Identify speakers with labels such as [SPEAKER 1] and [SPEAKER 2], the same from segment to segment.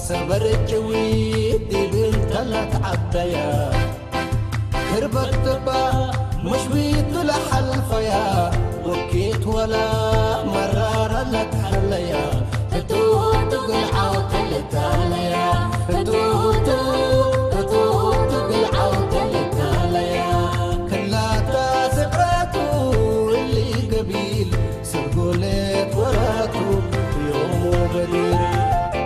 [SPEAKER 1] سبرجوي دي بنت لا تعبيا كربت با مش بيت لحل فيا وكيت ولا مرار لك حليا تتوه تقلع وتلتاليا تتوه تقلع وتلتاليا كلا تاسقاتو اللي قبيل سرقولت وراتو يوم وبدير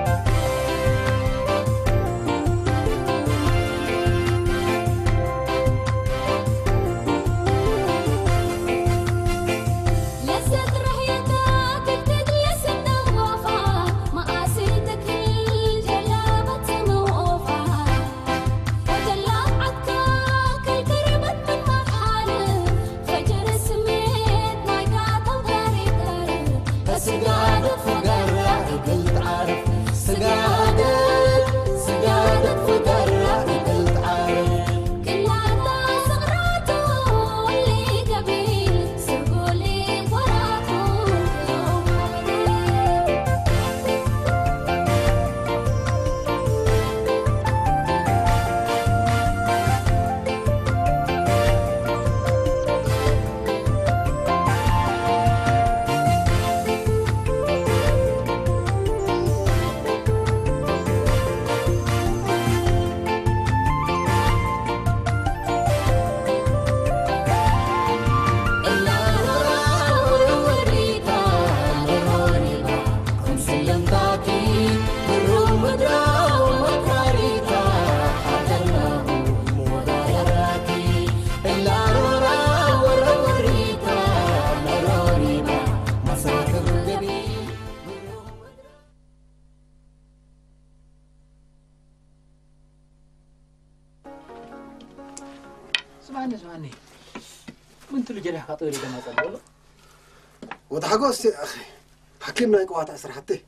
[SPEAKER 1] اسمعني وانت اللي جريح خاطري كما قال والله
[SPEAKER 2] وتحقوس يا اخي حكيمنا يقوات اسر حتى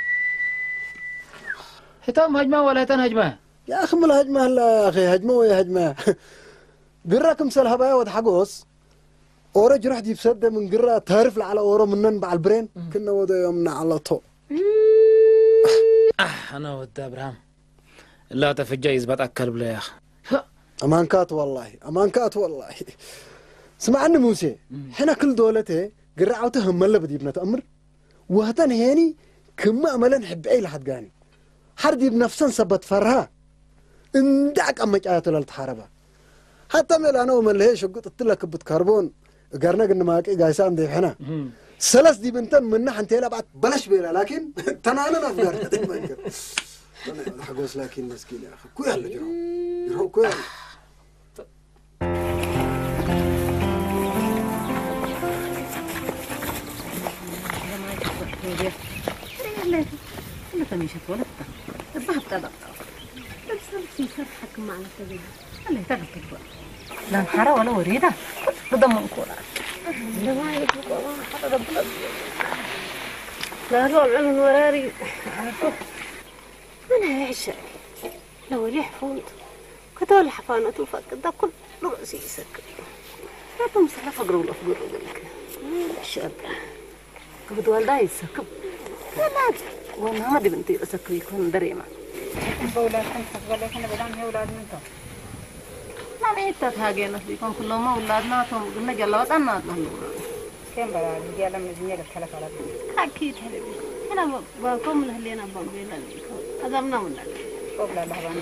[SPEAKER 3] حتام هجمه ولا تنهجمه
[SPEAKER 2] يا اخي مال هجمه لا يا اخي هجمه ويا هجمه قراكم سلهبايا وتحقوس اورج راح يفسد من قرا تعرف على اورو منن بعد البرين كنا ودا يومنا على طو
[SPEAKER 3] انا ود ابراهيم لا تفجع يزبط اكل بلا يا اخي
[SPEAKER 2] امانكات والله سمعني موسى حنا كل دولته قرعوته همله بدي ابنه امر وهتن هيني كما املا نحب اي لحد قاني حردي بنفسن سبت فرها اندعك اما جايته للتحاربه حتى مل انا ومل هي شقطت لك بتكربون قرنا قلنا ماكي قايسان دي حنا سلس دي بنتن من نحن تيلا بعد بلاش بيلا لكن تنانا افقر ما انكر انا حقوس لكن مسكين يا اخي كوي هلا يروح كوي
[SPEAKER 4] لا تمشي ولا الضحك تدق بس في فرحك معنا تجي الله تدق لا نحرى ولا وريده بضم كورة لا ما يبغى والله حتى ربنا لا روح علم وراري أنا عيش لو ريح فوت كتول حفانة وفك ده كل رأسي يسكر لا تمسح فقر ولا فقر ذلك الشاب قبض والداي يسكب لا وانا ما دي بنتي اسكر يكون دريمه
[SPEAKER 5] بولا كنت ولا كنا بدان هي اولاد منكم
[SPEAKER 4] لا ميتت هاجينا فيكم كلهم اولادناتهم قلنا جلا وطنا
[SPEAKER 5] كم بلا دي لما زميلك خلف على
[SPEAKER 4] اكيد هذي انا بقوم اللي انا بقول هذا مننا
[SPEAKER 5] قبل الله بان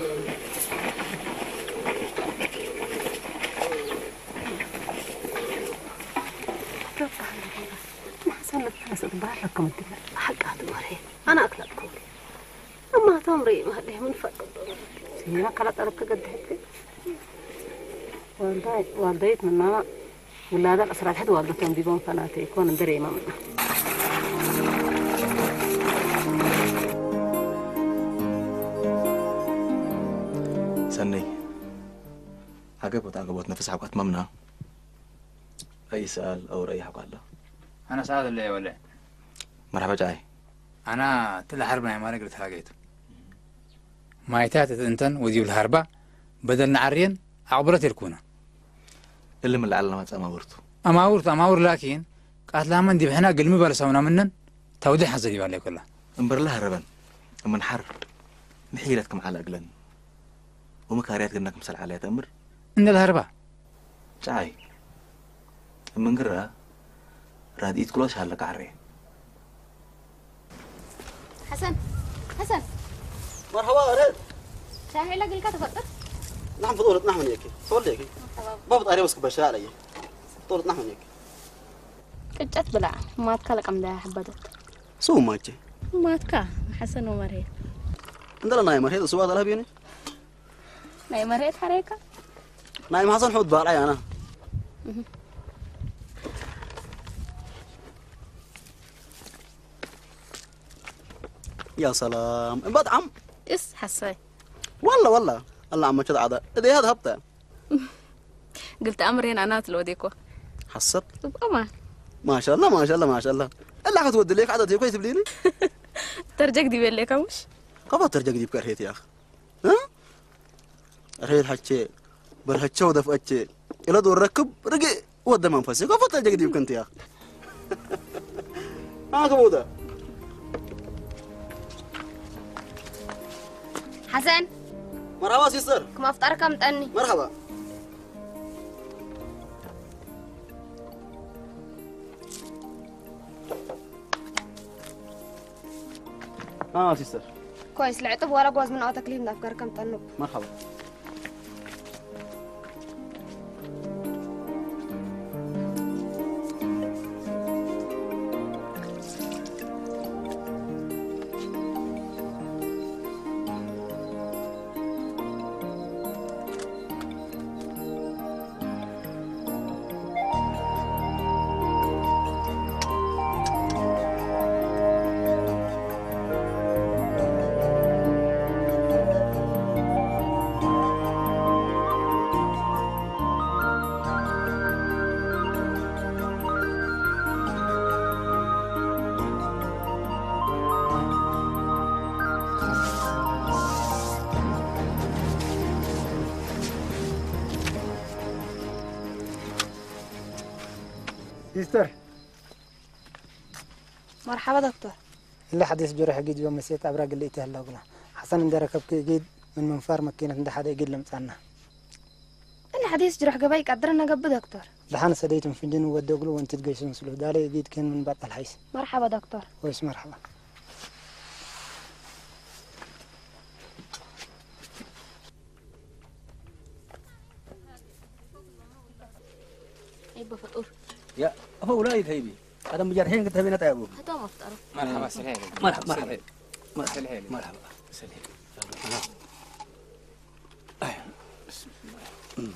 [SPEAKER 4] سنة ثلاثة باركم الدنيا حق هذا مريه أنا أكلت كولي أما تمري ما هذه من فقد سينا كلت أربك قد هيك والديت من ماما ولا هذا الأسرار حد والدتهم بيبون فناتي يكون دري ما منه
[SPEAKER 6] سني عقبت نفس عقبت ممنا أي سؤال أو أي حق الله
[SPEAKER 7] أنا سعد اللي ولا
[SPEAKER 6] مرحبا جاي
[SPEAKER 7] أنا تلا حربنا ما نقدر تلاقيته ما يتاتت أنتن وديو الحربة بدل نعرين عبرت الكونة
[SPEAKER 6] اللي من العلامات
[SPEAKER 7] أماورت لكن قاتلها من دي بحنا قلمي بالسونا منن تودي حزدي بالي كلها
[SPEAKER 6] انبر لها ربن من حر محيلتكم على أقلن ومكاريات قلناكم سل عليها تأمر
[SPEAKER 7] إن الهربة
[SPEAKER 6] شاي من قرأ راد يتكلوش هالك عري
[SPEAKER 8] حسن حسن
[SPEAKER 2] مرحبا ريت
[SPEAKER 8] شاهي لك الكاتب تفضل
[SPEAKER 2] نحن فضولة نحن ياكي صور ياكي بابا طاري وسك بشاء علي فضولة نحن ياكي
[SPEAKER 8] قجت بلع ما تكلك عمدا حبدت
[SPEAKER 2] سو ماجي
[SPEAKER 8] ما تكا حسن ومريت
[SPEAKER 2] عندنا نايم مريض سواد لها بيني
[SPEAKER 8] ناي مريت حريكة
[SPEAKER 2] نايم حسن حود بالعي أنا يا سلام بعد عم
[SPEAKER 8] إس حساي
[SPEAKER 2] والله الله عم كذا عدا إذا هذا هبطة
[SPEAKER 8] قلت أمرين أنا تلوديكو
[SPEAKER 2] حسب
[SPEAKER 8] أما
[SPEAKER 2] ما شاء الله إلا حتود ليك عدد يكوي تبليني
[SPEAKER 8] ترجع دي بيلك مش
[SPEAKER 2] قفا ترجع دي بكرهيت يا أخ ها رهيت حكي برهتشة ودفعتشة إلا دور ركب رجع وده منفسي قفا ترجع دي بكنت يا أخ كبوده
[SPEAKER 8] حسن
[SPEAKER 2] مرحبا سيستر
[SPEAKER 8] كما أفطرك متأني
[SPEAKER 2] مرحبا سيستر
[SPEAKER 8] كويس لعطب ولا جواز من أوتك لي من أفكارك متأنب
[SPEAKER 2] مرحبا
[SPEAKER 9] سيستر
[SPEAKER 8] مرحبا دكتور
[SPEAKER 9] اللي حديث جرح جيد يوم مسيت أبراق اللي إتهلا قلنا حسن إن ركبك جيد من منفار مكينة عند حدا يجيد لمسانا
[SPEAKER 8] أنا حديث جرح جبايك قدرنا قب دكتور
[SPEAKER 9] لحنا سديت في جنو ودقلو وانت تجيش مسلو دالي يجيد كان من بعد الحيس
[SPEAKER 8] مرحبا دكتور
[SPEAKER 9] ويش مرحبا
[SPEAKER 8] أيوة فطور
[SPEAKER 1] يا أبو لا يذهبي هذا مجرحين قلت هبينا تعبوا
[SPEAKER 8] هتوم أفطر
[SPEAKER 7] مرحبا سلهيلي
[SPEAKER 1] مرحبا
[SPEAKER 7] سلهيلي
[SPEAKER 1] مرحبا
[SPEAKER 7] سلهيلي
[SPEAKER 1] بسم الله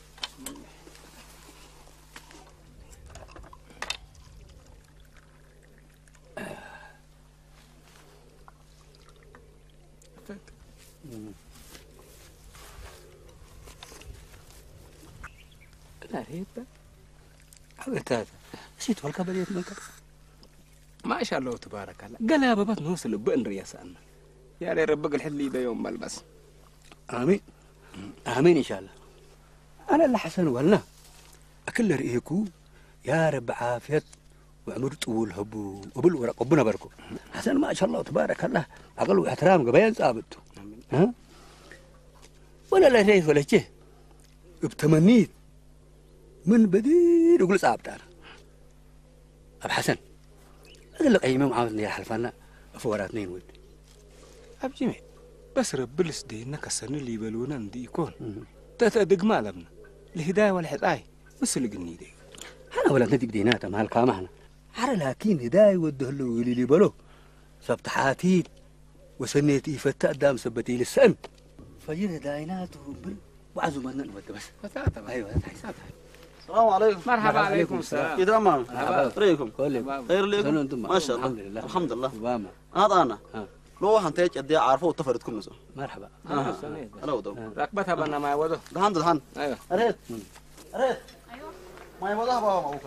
[SPEAKER 1] لا ريبة حبيت هذا نسيت والك بديت منك
[SPEAKER 7] ما شاء الله تبارك الله
[SPEAKER 1] قال يا بابا نوصل بأن رياسنا
[SPEAKER 7] يا لي ربك الحلي ده يوم ملبس
[SPEAKER 1] آمين آمين إن شاء الله أنا اللي حسن ولا أكل رئيكو يا رب عافية وعمر طول هبو وبالورق ربنا باركو حسن ما شاء الله تبارك الله أقل واحترام قبيل صابته ها ولا لا شيء ولا شيء بتمنيت من بدير يقول صعبتار أب حسن أقول لك أي يوم عاوزني يا حلفنا فورات اثنين ود
[SPEAKER 10] أب جميع بس رب السدينا كسرني اللي يبلونا ندي يكون تتدق مالبنا الهداية والحطاي بس اللي قلني دي
[SPEAKER 1] أنا ولا ندي بديناتا مع القامة على لكن هداية ودهلو اللي يبلو سبت حاتين وسنيتي فتاة دام سبتي للسن فجينا داينات وعزمنا نود بس
[SPEAKER 7] فتاة
[SPEAKER 1] أيوة حساب
[SPEAKER 2] السلام عليكم
[SPEAKER 7] مرحبا عليكم السلام
[SPEAKER 2] كده ما ريكم خير لكم
[SPEAKER 1] ما
[SPEAKER 2] ما شاء الله
[SPEAKER 1] الحمد لله
[SPEAKER 2] الحمد لله
[SPEAKER 1] باما
[SPEAKER 2] هذا أنا لو هنتيج أدي عارفه وتفردكم نسوا
[SPEAKER 1] مرحبا
[SPEAKER 2] أنا ودو
[SPEAKER 7] ركبتها بنا ما يودو
[SPEAKER 2] دهان
[SPEAKER 7] أيوه
[SPEAKER 2] أريد أيوه ما يبغى بابا ما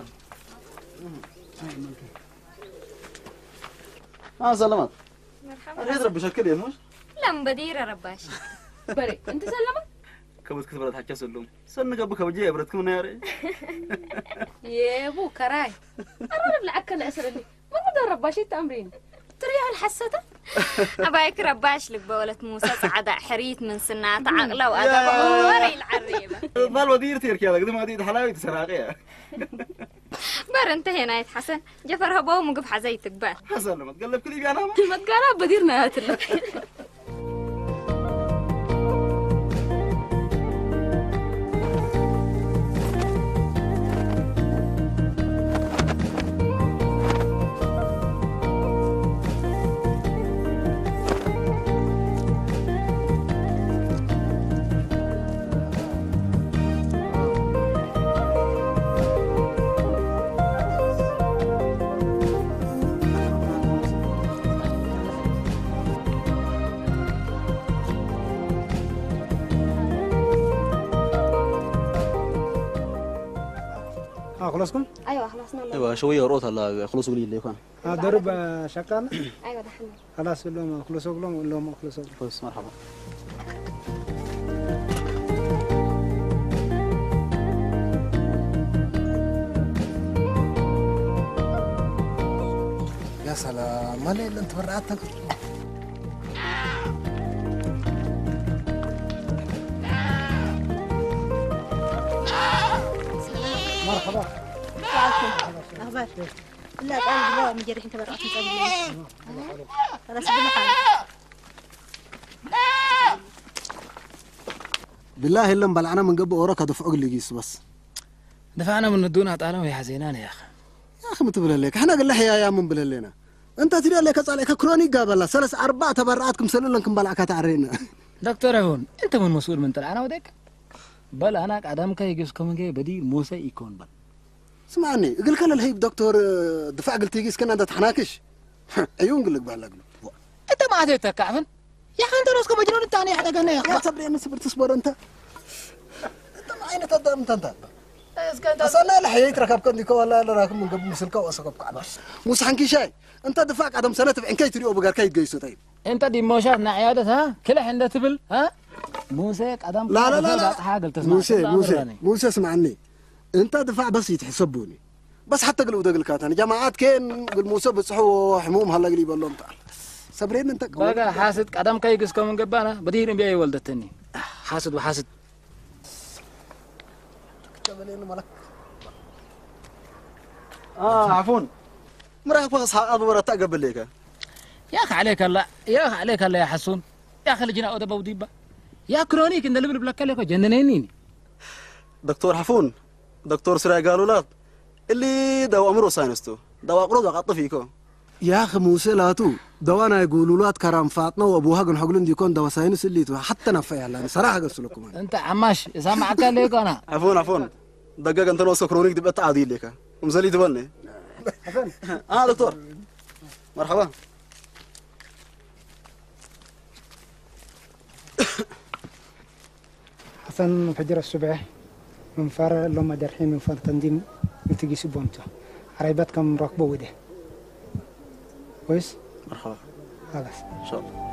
[SPEAKER 2] ممكن سلامات
[SPEAKER 8] مرحبا
[SPEAKER 2] أريد ربي شكل يا موش
[SPEAKER 8] لم بدير رباش بري أنت سلمت
[SPEAKER 2] كبت كتبرت حكي سلم سن قبل كوجيه برتكم ناري
[SPEAKER 8] يا بو كراي أرى العكا الأسر اللي ما قدر رباشي تأمرين تريها الحسة
[SPEAKER 11] أبايك رباش لك بولت موسى صعدة حريت من سنات عقله وأدبه وري العريبة
[SPEAKER 6] ما الودير تيرك يا لك ما دي حلاوة سراقية
[SPEAKER 11] بار انتهينا يا حسن جفر هبو ومقف حزيتك بار
[SPEAKER 6] حسن ما تقلب كلي أنا
[SPEAKER 11] ما تقرب بديرنا هاتلك
[SPEAKER 9] خلصكم؟
[SPEAKER 8] ايوه خلصنا.
[SPEAKER 6] ايوه شويه روت هلا خلصوا لي اللي كان
[SPEAKER 9] درب شغال؟
[SPEAKER 8] ايوه دحين
[SPEAKER 9] خلاص لهم خلصوا لهم خلصوا
[SPEAKER 6] بس مرحبا
[SPEAKER 2] يا سلام ما ليه اللي انت برعتك
[SPEAKER 9] مرحبا
[SPEAKER 5] اخبار لا قال لا مجرح انت برات خلاص بالحال
[SPEAKER 2] بالله الا مبلعنا من قبل وراك دفعوا لي قيس بس
[SPEAKER 3] دفعنا من الدون طالما يا حزينان يا اخي
[SPEAKER 2] يا اخي متبل لك احنا قال يا من بللينا انت تري لك عليك كروني قابل ثلاث اربع تبرعاتكم سللنكم بلعك تعرينا
[SPEAKER 3] دكتور هون انت من مسؤول من طلعنا ودك بل انا قدام كاي يجسكم جاي بدي موسى يكون بل
[SPEAKER 2] اسمعني قل كان الهيب دكتور دفع قلت يجيس كنا انت تحناكش عيون قل لك بالك
[SPEAKER 3] انت ما عاد تكعفن يا اخي انت راسك مجنون الثاني حدا قلنا يا اخي
[SPEAKER 2] يا صبري انا صبر تصبر انت ما عيني تقدر انت اصلا لا حييت ركبك ديكو ولا راكب من قبل مسلكه واسقط كعبه موسى حنكي شاي انت دفاع قدم سنه تبعين كي تريو بقر كي تجيسو طيب
[SPEAKER 3] انت دي موشاتنا عيادة ها كل عند تبل ها موسى قدم
[SPEAKER 2] لا لا لا, لا. موسى اسمعني انت دفاع بس يتحسبوني بس حتى قلوا دق الكاتن جماعات كين قل موسى بصحوا حموم هلا قليب الله تعال صبرين انت
[SPEAKER 3] بقى حاسد قدم كي يجسكم من قبانا بدير بيا ولدتني حاسد وحاسد
[SPEAKER 2] ملك
[SPEAKER 6] عفون مراك بس ابو ورا تقبل ليك
[SPEAKER 3] يا اخي عليك الله يا اخي عليك الله يا حسون يا اخي لجنا ودبا وديبا يا كرونيك ان اللي بلك لك جننيني
[SPEAKER 6] دكتور حفون دكتور سراي قالوا لا اللي دواء امره ساينستو دواء قرض قط فيكو
[SPEAKER 2] يا اخي موسى لاتو دوانا يقولوا لات كرام فاطمه وابوها قن حقلن ديكون دواء ساينس اللي تو حتى نفع يعني صراحه قص لكم
[SPEAKER 3] انت عماش سامعك ليك انا
[SPEAKER 6] عفون دقق انت لو كرونيك دبت تعادي لك ومزلي تبني
[SPEAKER 9] حسن
[SPEAKER 6] دكتور مرحبا
[SPEAKER 9] حسن فجر الصبح من فار لما درحين من فار تنظيم نتيجي سبونته عريباتكم راكبوا وده كويس
[SPEAKER 6] مرحبا
[SPEAKER 9] خلاص
[SPEAKER 6] ان شاء الله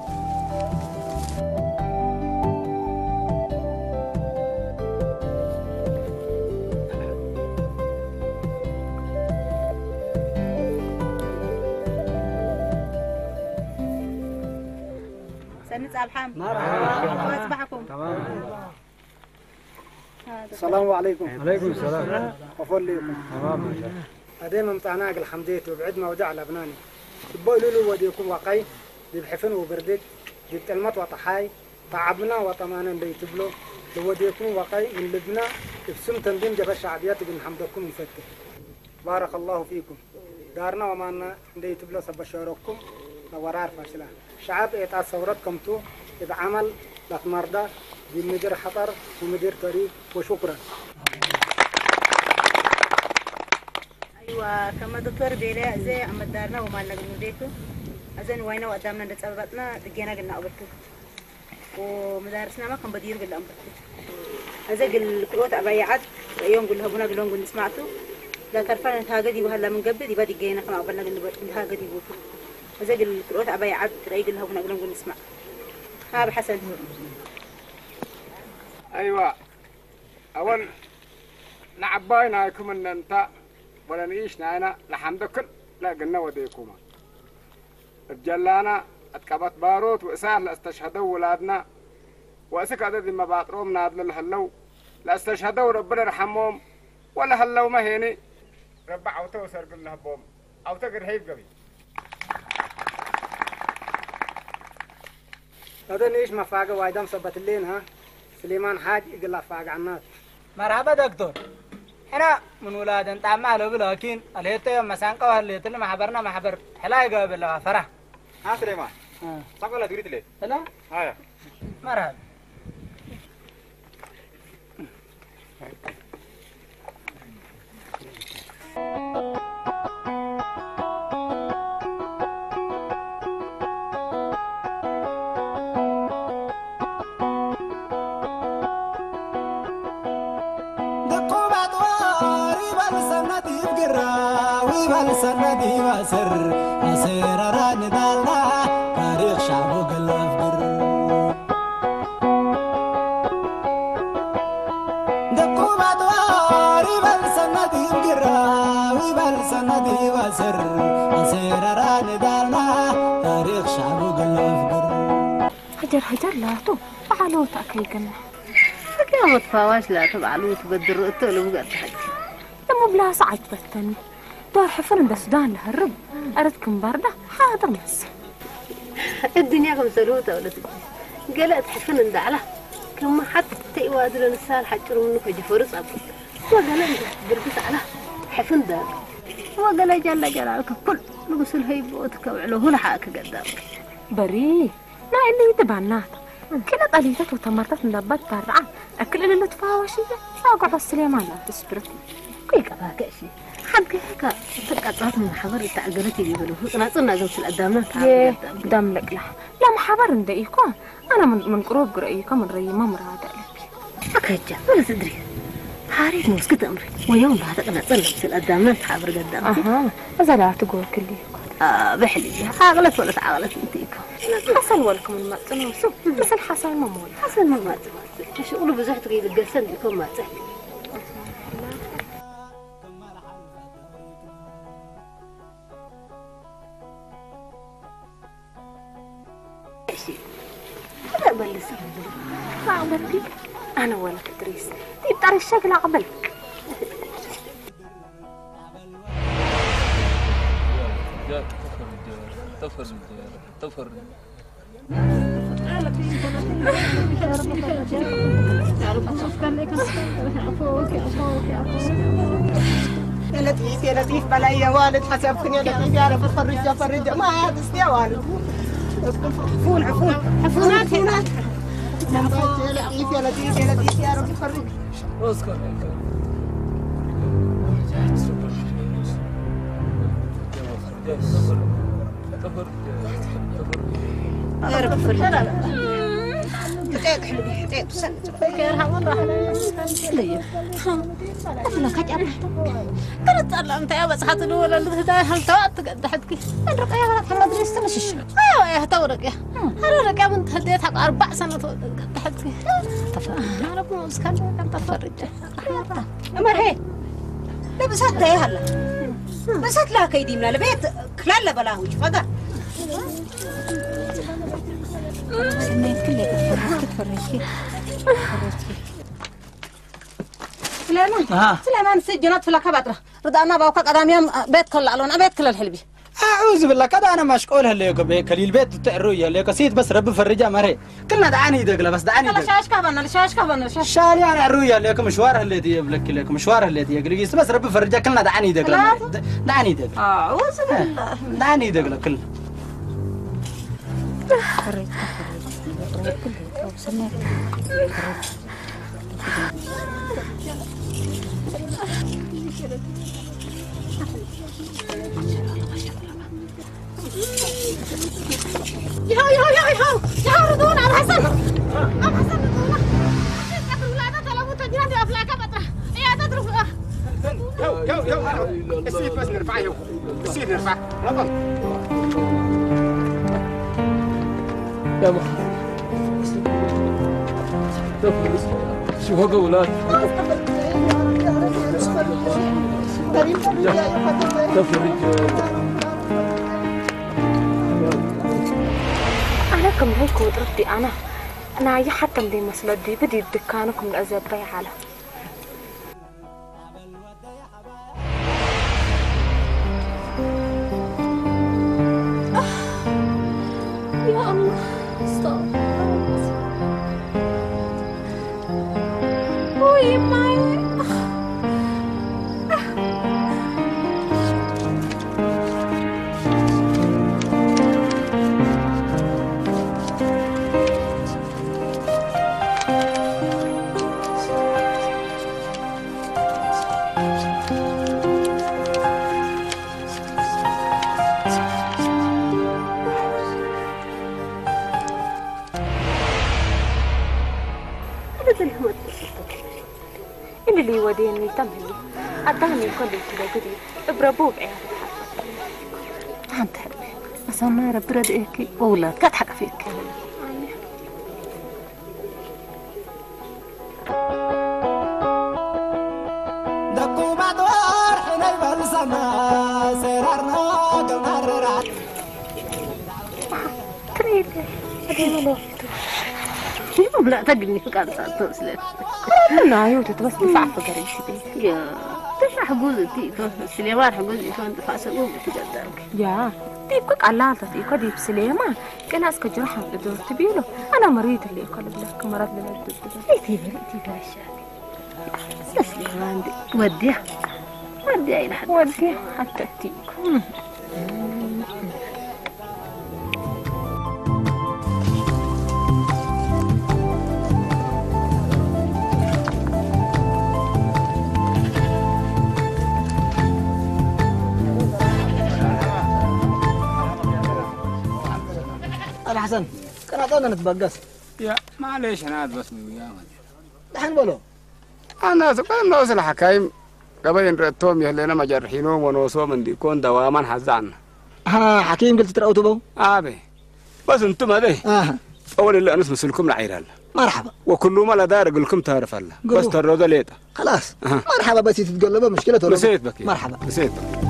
[SPEAKER 5] سنت الحمد مرحبا صباحكم
[SPEAKER 9] تمام السلام عليكم
[SPEAKER 10] عليكم السلام
[SPEAKER 9] غفور لكم
[SPEAKER 10] تمام
[SPEAKER 9] هذين مطعناك الحمديت وبعد ما وجع لبناني يبقوا له وديكم وقاي بحفن وبردك جبت المط وطحاي تعبنا وطمانا اللي تبلو لوديكم وقاي من لبنا ابسم تنظيم جبل شعبيات بن حمدكم مفتح بارك الله فيكم دارنا ومانا اللي تبلو سبشاركم ورار فاشلة شعب إتع ثورتكم تو إذا عمل لتمرضى بمدير حضر ومدير طريق وشكرا.
[SPEAKER 5] أيوة كما دكتور بيلا زي أما دارنا وما نقول بيتو أزين وينا وقدامنا نتصرفنا دقينا قلنا أبرتو ومدارسنا ما كان بدير قلنا أبرتو أزين الكروت أبيعات يوم قلنا هبونا قلنا قلنا سمعتو لا ترفعنا تهاجدي وهلا من قبل دي بدي جينا كنا قبلنا قلنا تهاجدي بوتو أزين الكروت أبيعات تلاقي قلنا هبونا قلنا قلنا سمع ها بحسن
[SPEAKER 12] أيوة أول نعباينا يكم أن أنت ولا نعيش نعنا لحمدك لا قلنا وديكما رجالانا اتكبت باروت وإسار لاستشهدوا ولادنا وأسك عدد ما باطروم نادل الهلو لاستشهدوا ربنا يرحمهم ولا هلو ما هيني ربع عوتو سرق الله بوم عوتو قرهيب قبي
[SPEAKER 9] هذا ليش ما فاقة وايدام صبت اللين ها سليمان حاج يقول فاقة عنات
[SPEAKER 13] مرحبا دكتور هنا من ولاد انت عمال ابو لكن الهيت يوم مسان قوه اللي ما حبرنا ما حبر حلاقه قبل فرح
[SPEAKER 14] ها سليمان صقوا لا تريد ليه
[SPEAKER 13] لا
[SPEAKER 14] هاي
[SPEAKER 13] مرحبا
[SPEAKER 15] سندي واسر أسير ران دالنا تاريخ شعبه قلب قر دقوا بدواري بل سندي وقرا وبل سندي واسر أسير ران دالنا تاريخ شعبه قلب قر
[SPEAKER 4] هجر لا تو بعلو تأكل قلنا فكيف متفاواش لا تبعلو تبدر التقلب قد حد لما بلا صعد بتن دور حفر ده السودان لهالرب أردكم باردة حاضر مس الدنيا كم سلوتة ولا تجي قلت حفر ندعله كم حتى تيوادر النسال حجروا منه في جفرس أبو وقال بربس على حفر ده وقال جل جلالك كل نقص الهيبوتك وعلوه لحاك قدامك بري ما اللي يتبعناه كلا طليتت وتمرتت ندبت برعة أكل اللي تفاوشية أقعد السليمان لا تسبرتي كيف أباك أشي حد كيف تقطعت من حبر تعقلتي يقولوا أنا صرنا جمس الأدامات دام لك لا محبر ندقيكم أنا من قروب قرأيكم من ري ما مراد لك أكيد ولا تدري حاريت مسكت أمري ويوم بعد أنا صرنا جمس الأدامات حبر قدامك إذا لا تقول كلي بحلي عقلت ولا تعقلت انتيكم حصل ولكم المأتم وسو بس الحصل ممول حصل ما مات مش يقولوا بزحت كي الجسد يكون مات هذا بلس ما عمرك انا ولا تدريس ترى الشكل قبلك
[SPEAKER 10] تفر
[SPEAKER 16] يا لطيف يا لطيف بلاي يا والد حسبتني يا لطيف يا رب فرج ما هذا يا والد عفونات هناك يا لطيف يا لطيف يا لطيف يا رب فرج
[SPEAKER 10] اسكت
[SPEAKER 16] يا رب فرج حتيت حلوة حتيت وسنة كيرها مرة ليه أنا كجأب كنت أطلع أنت يا بس حتى الأولى الهداية هل توقت قد حدك أنا رقيا ولا تحمد ريست مش الشغل أيوة يا تورق يا أنا رقيا من هديت حق 4 سنوات قد حدك يا رب ما مسكن كنت أتفرج أمر هي لبست يا هلا بسات لها كيدي من البيت كلال بلاهوش فقط سميت كلها تفرجي سليمان سجنت في الكبترة رضانا باوكا قدامي بيت كل علون بيت كل الحلبي
[SPEAKER 13] أعوذ بالله كذا أنا مشغول هالليك بكليل بيت تقروي الليك سيد بس رب فرجة مري كلنا دعاني دقلة بس دعاني
[SPEAKER 16] لا شاش كبنا شاش كبنا
[SPEAKER 13] شالي أنا الرؤيا الليك مشوار اللي دي بلك ليك مشوار اللي دي قلقيس بس رب فرجة كلنا دعاني دقلة دعاني دقلة
[SPEAKER 16] أعوذ بالله
[SPEAKER 13] دعاني دقلة كل
[SPEAKER 16] يا ردون على حسن أم حسن ردون تدرك لا تطلبوا تجربة أفلاك بطرة يا تدرك
[SPEAKER 12] يو السيد بس نرفعه يو السيد نرفعه نضل
[SPEAKER 10] يا محمد شو هو قولات تفرج
[SPEAKER 4] لكم هيك ودرتي أنا يا حتى مدي مسلدي بدي دكانكم الأزياد بيع على يا الله استغفر وي معي اللي يوديني تملي أداني كل كذا قدي بربوب عيال أنت بس أنا رب رديك ولا كتحق فيك
[SPEAKER 15] دقوا بدور حين يبلسنا سيرارنا قلنا الررات
[SPEAKER 4] تريد أدينا له شو لا تقلني في قاعدة توصل لا يوتي بس دفع فقري شدي يا دفع حقوزتي سليمان حقوزي كان دفع سلوم تقدرك يا تيبك علالتي كدي بسليمان كان اسك جرحه بدور تبيله انا مريض اللي يقلب لك مرض لنا تي الشاك سليمان وديه الى حد وديه حتى تيك
[SPEAKER 13] حسن كان عطانا نتبقس
[SPEAKER 12] يا معليش انا بس وياه
[SPEAKER 13] دحين بلو
[SPEAKER 12] انا سبحان الله وصل حكايم قبل رتوم يهلنا مجرحينهم ونوصوا من ديكون دواما حزان
[SPEAKER 13] حكيم قلت ترى اوتوبو
[SPEAKER 12] بس انتم هذه اول اللي انس مسلكم العيران
[SPEAKER 13] مرحبا
[SPEAKER 12] وكل ما لا دار لكم تعرف الله بس ترى ليتا
[SPEAKER 13] خلاص مرحبا بس تتقلبوا مشكلته
[SPEAKER 12] نسيت بك
[SPEAKER 13] مرحبا
[SPEAKER 12] نسيت بك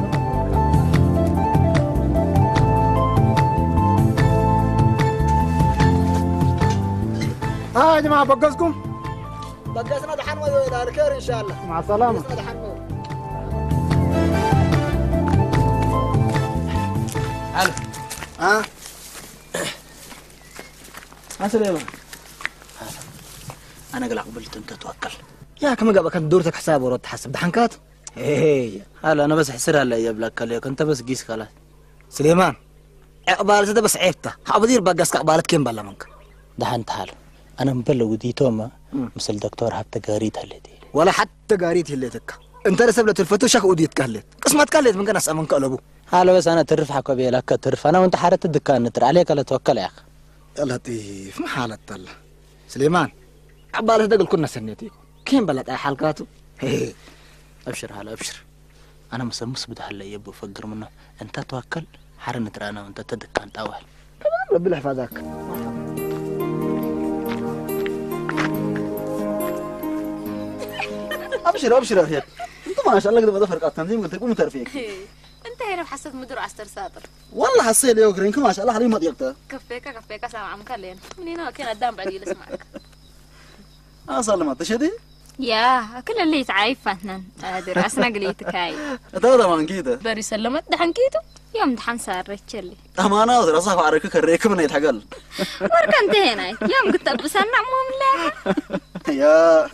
[SPEAKER 9] يا جماعة بقصكم
[SPEAKER 13] بقصنا دحين وإلى الخير إن شاء الله
[SPEAKER 9] مع السلامة
[SPEAKER 13] علو سليمان أنا قلق قبلت أنت توكل يا كم قبل كنت دورتك حساب ورد تحسب دحين كات
[SPEAKER 17] هلا أنا بس حسرها اللي يبلك عليك أنت بس قيس خلاص
[SPEAKER 13] سليمان عقبالة ده بس عيبته أبدير بقصك عقبالة كم بلا منك
[SPEAKER 17] دحين تعال أنا مبلغ ودي توما مثل دكتور حتى قاريت هالدي
[SPEAKER 13] ولا حتى قاريت هليتك أنت رسبلت الفتوشك وديت كهلت قسمت كهلت من كناس أمن قلبو
[SPEAKER 17] هلا بس أنا تعرف حكوا بيلك تعرف أنا وأنت حارت الدكان نتر عليك لا توكل يا أخي
[SPEAKER 13] يا لطيف ما حالة الله سليمان عبالة دقل كنا سنيتيكم كيف بلد أي حلقاته
[SPEAKER 17] أبشر هلا أبشر أنا مسمس بده هلا يبو فقر منه أنت توكل حار نتر أنا وأنت تدكان تأول
[SPEAKER 13] تمام ربي يحفظك ابشر ابشر يا اخي انت ما شاء الله قد ما ظفرك التنظيم قلت لكم مترفيك
[SPEAKER 11] انت هنا حسيت مدير عستر ساطر
[SPEAKER 13] والله حسيت يا كرينك ما شاء الله عليه ما ضيقته
[SPEAKER 11] كفيك سامع مكلين منين كان قدام بعد يجلس معك
[SPEAKER 13] سلمت تشدي
[SPEAKER 11] يا كل اللي يتعايف فهنا قادر اسنا قليتك هاي
[SPEAKER 13] هذا ما كده
[SPEAKER 11] بري سلمت دحن كيتو يوم دحن صار ريتشلي
[SPEAKER 13] انا اقدر اصح عليك كريك من يتحقل
[SPEAKER 11] وركنت هنا يوم قلت بسمع مو ملاح
[SPEAKER 13] يا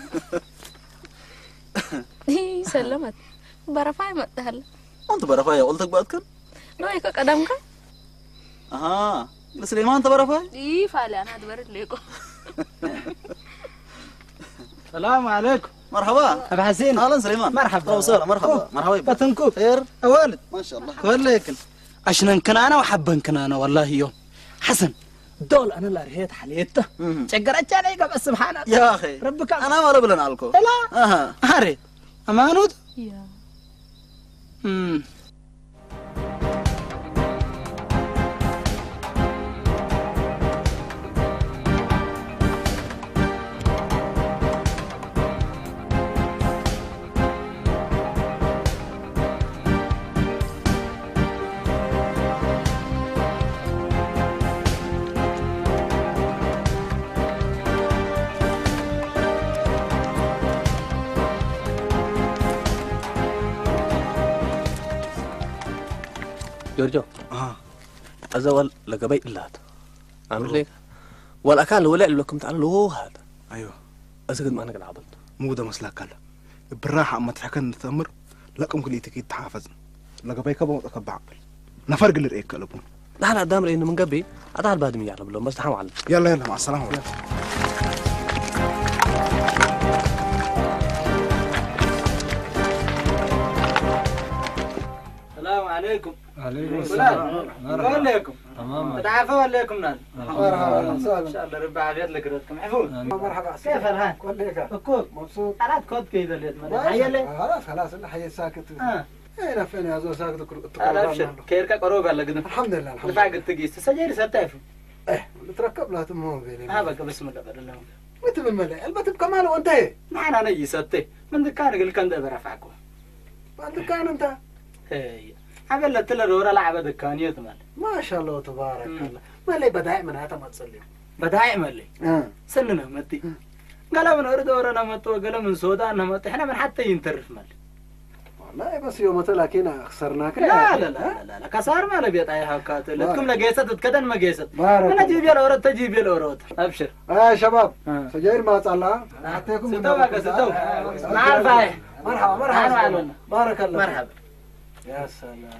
[SPEAKER 11] سلمت برفاي ما تهل
[SPEAKER 13] انت برفاي قلتك بعدك
[SPEAKER 11] نويك قدمك
[SPEAKER 13] سليمان انت برفاي
[SPEAKER 11] اي فعلا انا ادبرت ليكو
[SPEAKER 13] السلام عليكم مرحبا ابو حسين اهلا سليمان مرحبا وسهلا مرحبا مرحبا بتنكو خير والد ما شاء الله كلكن
[SPEAKER 17] عشان كان انا وحبن كان انا والله يوم حسن دول انا اللي رهيت حليته شقرت عليك بس سبحان الله
[SPEAKER 13] يا اخي
[SPEAKER 17] ربك
[SPEAKER 13] انا ما ربنا لكم
[SPEAKER 17] لا هاري امانود
[SPEAKER 11] يا
[SPEAKER 18] جورجو أزول لقبي إلات عامل ليك والأكان ولا لكم تعالوا هذا
[SPEAKER 19] أيوه
[SPEAKER 18] أزقد ما أنا قد عبلت
[SPEAKER 19] مو ده مسلاك هلا بالراحة أما تحكن تأمر لكم كل يتكيد تحافظ لقبي كبر أكبر نفرق اللي رأيك قلبون
[SPEAKER 18] لا دام إنه من قبي أتعال بعد مية على بلون بس تحاول على
[SPEAKER 19] يلا مع السلامة
[SPEAKER 13] السلام عليكم.
[SPEAKER 9] عليكم السلام.
[SPEAKER 13] بقول لكم
[SPEAKER 9] تمام.
[SPEAKER 13] تعافوا عليكم نال.
[SPEAKER 9] مرحبا.
[SPEAKER 13] ان شاء الله ربي عافيت لك ردكم عفون.
[SPEAKER 9] مرحبا.
[SPEAKER 13] كيف الحال؟
[SPEAKER 9] كلك.
[SPEAKER 13] بكوك
[SPEAKER 9] مبسوط.
[SPEAKER 13] أنا كود كذا اللي حي لي.
[SPEAKER 9] خلاص اللي حي ساكت. اين فين يا زول ساكت
[SPEAKER 13] أنا أبشر كيرك قروب على قدم.
[SPEAKER 9] الحمد لله الحمد
[SPEAKER 13] لله. لفاق تقيس سجل ستعرف.
[SPEAKER 9] نتركب لها تمام بيني.
[SPEAKER 13] ها بقى بسم الله بدل لهم.
[SPEAKER 9] متى بملي البت بكمال وانتهي.
[SPEAKER 13] معنا نجي ستة من ذكار قال كان ده برفعكم.
[SPEAKER 9] ما كان انت.
[SPEAKER 13] هي. عمل تلا ورا لعب دكانية مال.
[SPEAKER 9] ما شاء الله تبارك الله. ما لي بدايع من هذا ما تصلي.
[SPEAKER 13] بدايع مالي. سننا متي. قال من أرد ورا نمت وقال من سودان نمت إحنا من حتى ينترف مالي.
[SPEAKER 9] والله بس يوم تلاقينا خسرناك.
[SPEAKER 13] لا كسار ما لبيت أي حكات. لكم لقيست تكدن ما قيست. أنا جيب يا الأورد تجيب يا الأورد. أبشر.
[SPEAKER 9] شباب. سجاير ما طلع. أعطيكم.
[SPEAKER 13] ستو. ما عارف
[SPEAKER 9] مرحبا. بارك الله.
[SPEAKER 13] مرحبا.
[SPEAKER 9] يا سلام.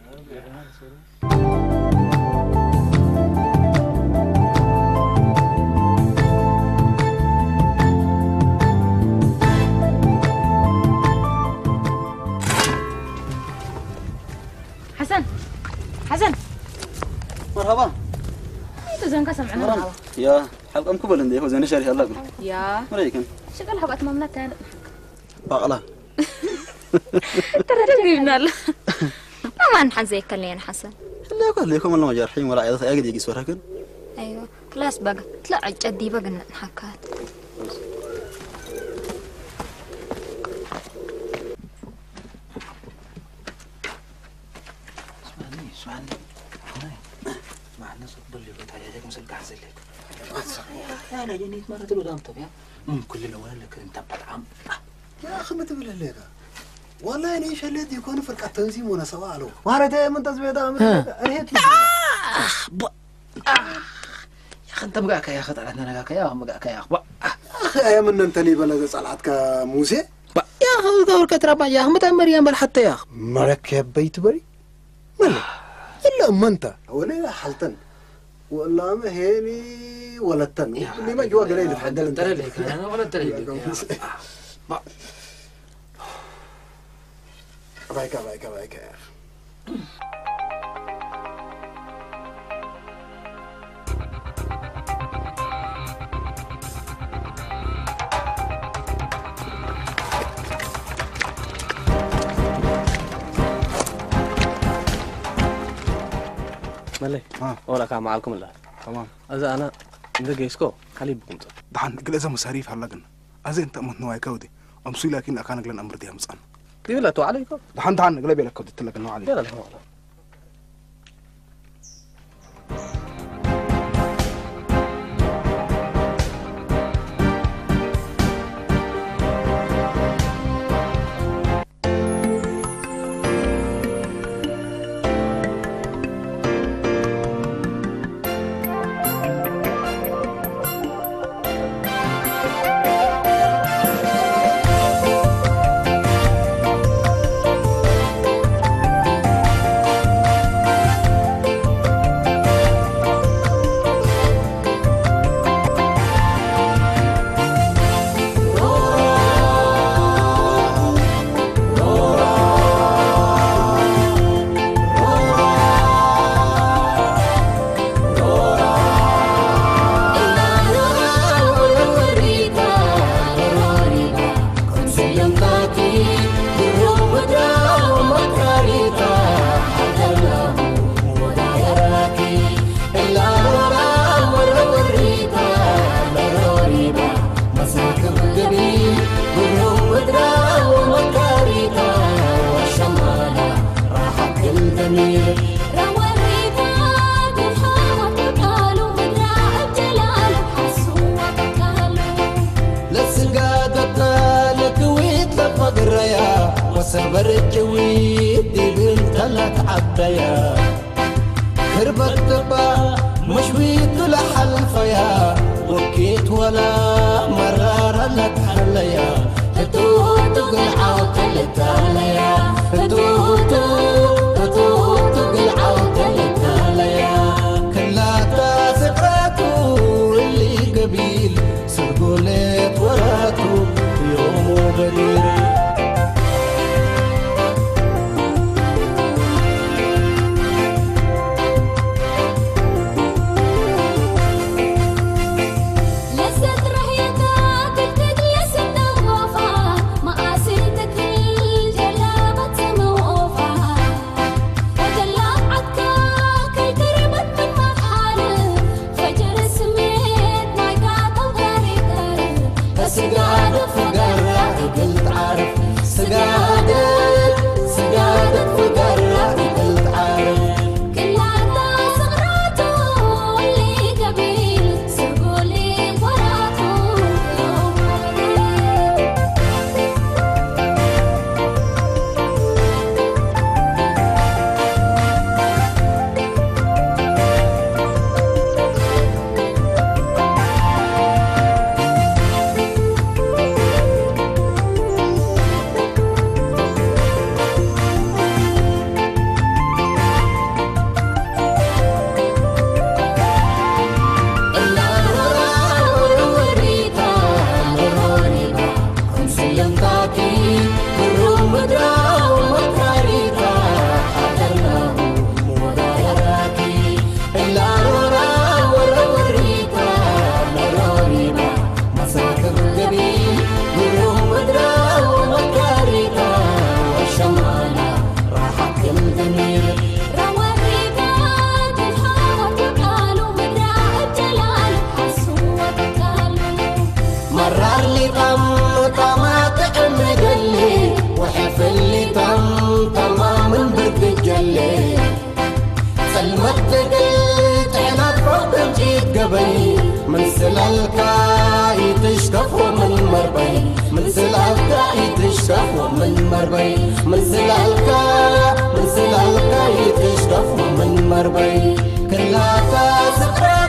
[SPEAKER 8] حسن
[SPEAKER 6] مرحبا
[SPEAKER 8] انت زين قسم عمرنا
[SPEAKER 6] يا حلقة مكبل عندي هو زين شاري هلا
[SPEAKER 8] يا
[SPEAKER 6] مريكن
[SPEAKER 8] شغل حبقت ممنات انا
[SPEAKER 6] باقلا
[SPEAKER 8] ترى تقريبا لا
[SPEAKER 11] ما نحن زي كلين حسن
[SPEAKER 6] اللي يقول لكم والله ما جارحين ولا عيضة أجد يجي سورهكن
[SPEAKER 11] ايوه خلاص بقى طلع جدي بقى نحكات
[SPEAKER 17] مع الناس تضل يقول عليك مسك حزلك يا لا جنيت مرة تلو دام طبيعة كل الأولاد لك انت بدعم
[SPEAKER 2] يا أخي ما تبلا لك والله أنا إيش اللي يكون فرق التنظيم وأنا سواله وأنا من تصبيح ده أرهيت
[SPEAKER 17] يا أخي أنت مقاك يا أخي طلعت أنا مقاك يا مقاك يا
[SPEAKER 2] أخي أيام أن أنت لي بلغ صلعتك موسى
[SPEAKER 17] يا أخي دور كتربا يا أخي متى مريم بل حتى يا أخي
[SPEAKER 2] مركب بيت بري ملك إلا أما أنت ولا حلتن ولا ما هيني ولا التن اللي ما جوا قليل تحدل أنت
[SPEAKER 17] ترى لك أنا ولا ترى لك
[SPEAKER 2] بايكا يا أخي
[SPEAKER 18] مالي ولا كان معكم الله
[SPEAKER 19] تمام
[SPEAKER 18] إذا أنا إذا جيسكو حليب بقمت
[SPEAKER 19] دحن قل إذا مصاريف هلقنا أزين أنت أمت نواي كودي أمسي لكن أكان قلنا أمر دي أمسان
[SPEAKER 18] كيف لا تو عليكم
[SPEAKER 19] دحن قلبي لك كودي تلقى نوع عليك
[SPEAKER 18] يلا لا
[SPEAKER 15] سربر الجويد دي بنت تلات عبايا كربت تبا مشويت لحلفيا وكيت ولا مرار لك حليا تتوتو قلعو تلتاليا تتوتو قلعو تلتاليا كلا تاسقاتو اللي قبيل سرقوليت وراتو يوم بدير من سلالكاي تشكفو من مربي من سلالكاي تشكفو من مربي من سلالكاي تشكفو من مربي كلها تسقى